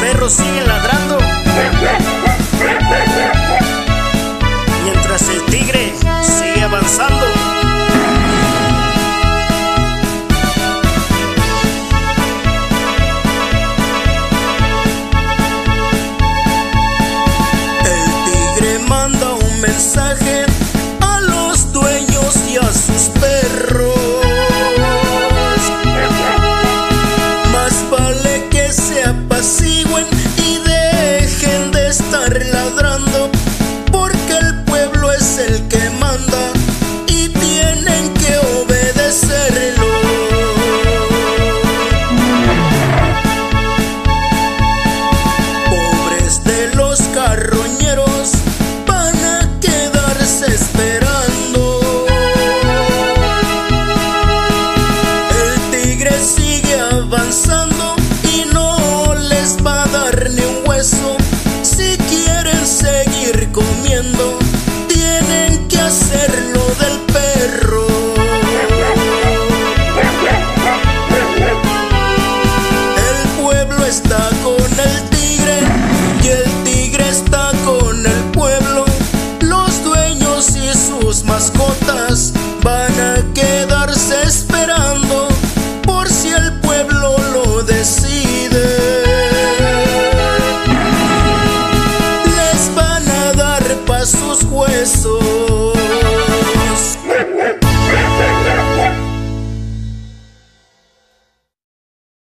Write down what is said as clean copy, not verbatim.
perros siguen ladrando, mientras el tigre sigue avanzando. El tigre manda un mensaje a los dueños y a sus perros: más vale que se apacigüen y dejen de estar ladrando, porque el pueblo es el que manda y tienen que obedecerlo. Pobres de los carroñeros van a quedarse esperando. El tigre sigue avanzando y no les va a dar ni un hueso.